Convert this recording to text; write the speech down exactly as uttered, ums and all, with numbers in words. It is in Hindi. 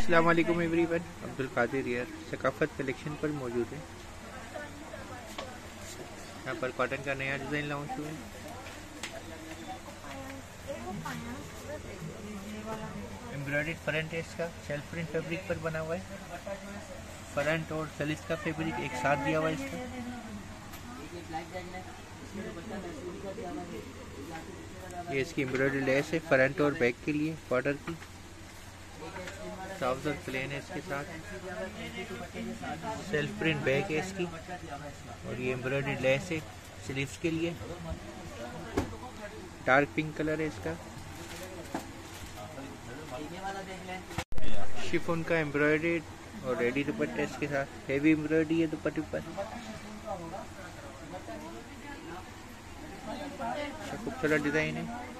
अस्सलाम वालेकुम एवरीवन, अब्दुल कादिर यार सकाफत कलेक्शन पर मौजूद है। यहाँ पर कॉटन का नया डिज़ाइन लॉन्च हुआ है। एम्ब्रॉयडर्ड फ्रंट है, इसका सेल्फ प्रिंट फैब्रिक पर बना हुआ है। फ्रंट और सलिस का फैब्रिक एक साथ दिया हुआ है इसका। ये इसकी एम्ब्रॉयडरी लेस है फ्रंट और बैक के लिए बॉर्डर की। ट्राउजर प्लेन है इसके साथ, सेल्फ प्रिंट बैक है इसकी और ये एम्ब्रॉयडरी लेस है स्लीव्स के लिए। डार्क पिंक कलर है इसका। शिफॉन का एम्ब्रॉयडरी और रेडी दुपट्टा इसके साथ। हेवी एम्ब्रॉयडरी है दुपट्टे पर। खूबसूरत डिजाइन है।